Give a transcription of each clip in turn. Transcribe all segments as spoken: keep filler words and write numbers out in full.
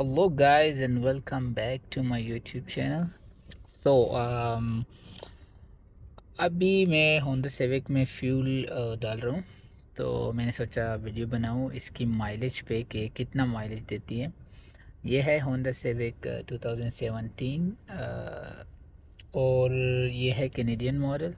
Hello guys and welcome back to my YouTube channel. So um, अभी मैं Honda civic में fuel डाल रहा हूँ, तो मैंने सोचा वीडियो बनाऊँ इसकी माइलेज पे कि कितना माइलेज देती है। ये है Honda Civic two thousand seventeen और ये है कैनेडियन मॉडल,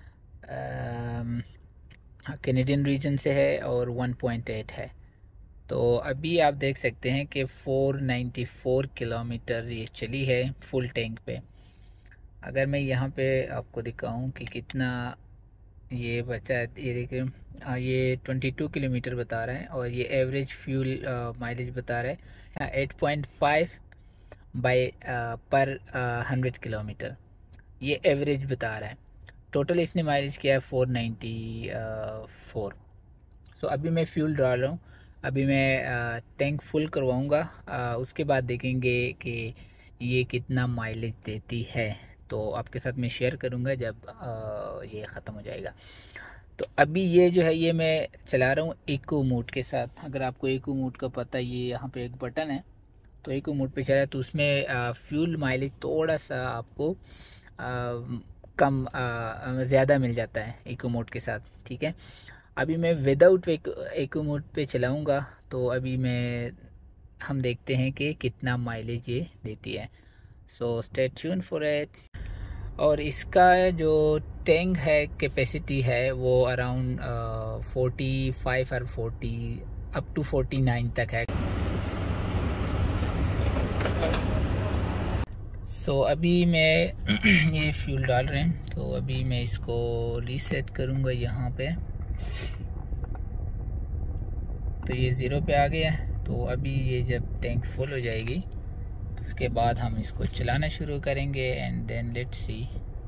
कैनेडियन रीजन से है और वन पॉइंट एट है। तो अभी आप देख सकते हैं कि फोर नाइन्टी फोर किलोमीटर ये चली है फुल टैंक पे। अगर मैं यहाँ पे आपको दिखाऊं कि कितना ये बचा है, ये देखिए ये ट्वेंटी टू किलोमीटर बता रहा है और ये एवरेज फ्यूल माइलेज बता रहा है eight point five by per hundred kilometre, ये एवरेज बता रहा है। टोटल इसने माइलेज किया है फोर नाइन्टी फोर। सो अभी मैं फ्यूल डाल रहा हूँ, अभी मैं टैंक फुल करवाऊँगा, उसके बाद देखेंगे कि ये कितना माइलेज देती है। तो आपके साथ मैं शेयर करूँगा जब आ, ये ख़त्म हो जाएगा। तो अभी ये जो है ये मैं चला रहा हूँ इको मोड के साथ। अगर आपको इको मोड का पता, ये यहाँ पे एक बटन है, तो इको मोड पे चला तो उसमें आ, फ्यूल माइलेज थोड़ा सा आपको आ, कम ज़्यादा मिल जाता है इको मोड के साथ, ठीक है। अभी मैं विदाउट इको मोड पे चलाऊँगा, तो अभी मैं हम देखते हैं कि कितना माइलेज ये देती है। So stay tune for it. और इसका जो टैंक है कैपेसिटी है वो अराउंड फोर्टी फाइव और forty up to forty nine तक है। सो so, अभी मैं ये फ्यूल डाल रहे हैं, तो अभी मैं इसको रीसेट करूँगा यहाँ पे। तो ये ज़ीरो पे आ गया है। तो अभी ये जब टैंक फुल हो जाएगी तो उसके बाद हम इसको चलाना शुरू करेंगे and then let's see.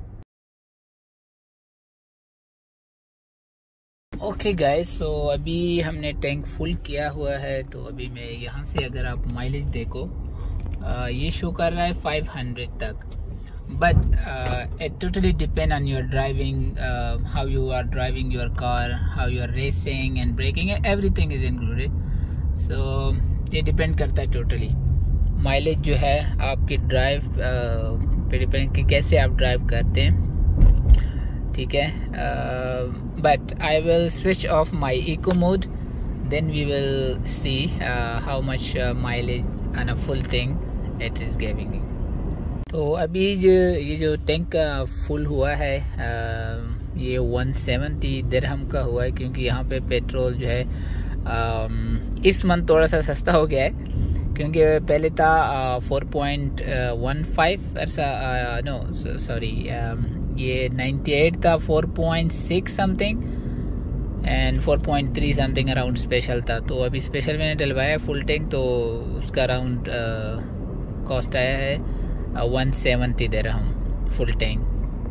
Okay guys, so अभी हमने टैंक फुल किया हुआ है। तो अभी मैं यहाँ से अगर आप माइलेज देखो, आ, ये शो कर रहा है फाइव हंड्रेड तक, but uh, it totally depend on your driving, uh, how you are driving your car, how you are racing and braking, everything is included. So ये डिपेंड करता है टोटली। माइलेज जो है आपकी ड्राइव uh, पे depend कि कैसे आप ड्राइव करते हैं, ठीक है। But I will switch off my eco mode, then we will see how much mileage on a full tank it is giving. तो अभी जो ये जो टैंक का फुल हुआ है आ, ये वन सेवेंटी दिरहम का हुआ है, क्योंकि यहाँ पे पेट्रोल जो है आ, इस मंथ थोड़ा सा सस्ता हो गया है, क्योंकि पहले था फोर पॉइंट वन फाइव ऐसा, नो सॉरी ये नाइन्टी एट था, four point six something and four point three something around special था। तो अभी स्पेशल मैंने डलवाया फुल टैंक, तो उसका अराउंड कॉस्ट आया है one seventy dirham full tank.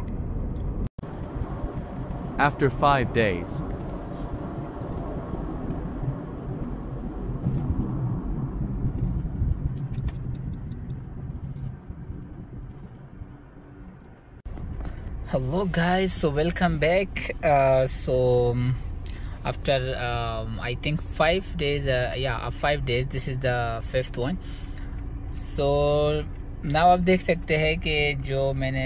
After five days. Hello guys, so welcome back. Uh, so um, after um, I think five days, uh, yeah, five days. This is the fifth one. So now आप देख सकते हैं कि जो मैंने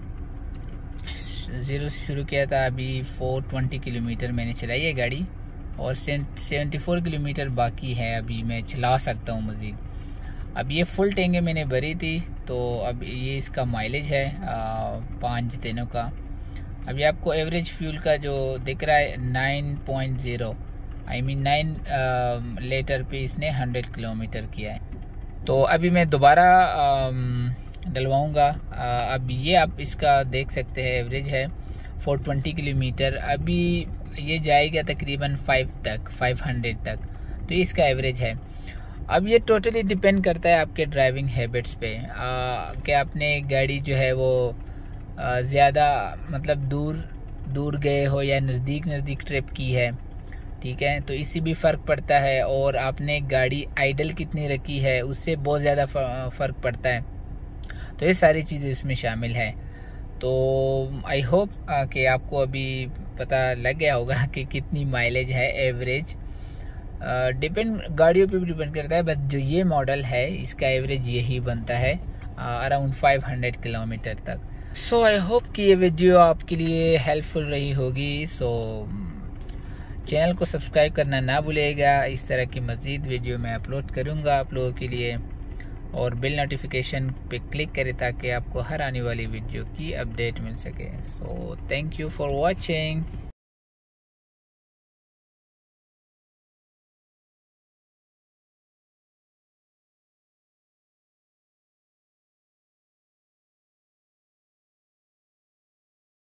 zero से शुरू किया था, अभी फोर ट्वेंटी किलोमीटर मैंने चलाई है गाड़ी और सेवेंटी फोर किलोमीटर बाकी है, अभी मैं चला सकता हूँ मज़ीद। अब ये फुल टैंक मैंने भरी थी, तो अब ये इसका माइलेज है पाँच दिनों का। अभी आपको एवरेज फ्यूल का जो दिख रहा है nine point zero, I mean nine litre पे इसने हंड्रेड किलोमीटर किया है। तो अभी मैं दोबारा डलवाऊँगा। अब ये आप इसका देख सकते हैं एवरेज है फोर ट्वेंटी किलोमीटर, अभी ये जाएगा तकरीबन फाइव तक, फाइव हंड्रेड तक, तो ये इसका एवरेज है। अब ये टोटली डिपेंड करता है आपके ड्राइविंग हैबिट्स पे, कि आपने गाड़ी जो है वो ज़्यादा मतलब दूर दूर गए हो या नज़दीक नज़दीक ट्रिप की है, ठीक है, तो इससे भी फ़र्क पड़ता है। और आपने गाड़ी आइडल कितनी रखी है उससे बहुत ज़्यादा फ़र्क पड़ता है। तो ये सारी चीज़ें इसमें शामिल है। तो आई होप कि आपको अभी पता लग गया होगा कि कितनी माइलेज है एवरेज। डिपेंड गाड़ियों पे भी डिपेंड करता है, बट जो ये मॉडल है इसका एवरेज यही बनता है अराउंड फाइव हंड्रेड किलोमीटर तक। सो आई होप कि ये वीडियो आपके लिए हेल्पफुल रही होगी। सो so, चैनल को सब्सक्राइब करना ना भूलिएगा, इस तरह की मज़ीद वीडियो मैं अपलोड करूँगा आप लोगों के लिए, और बेल नोटिफिकेशन पे क्लिक करें ताकि आपको हर आने वाली वीडियो की अपडेट मिल सके। So thank you for watching.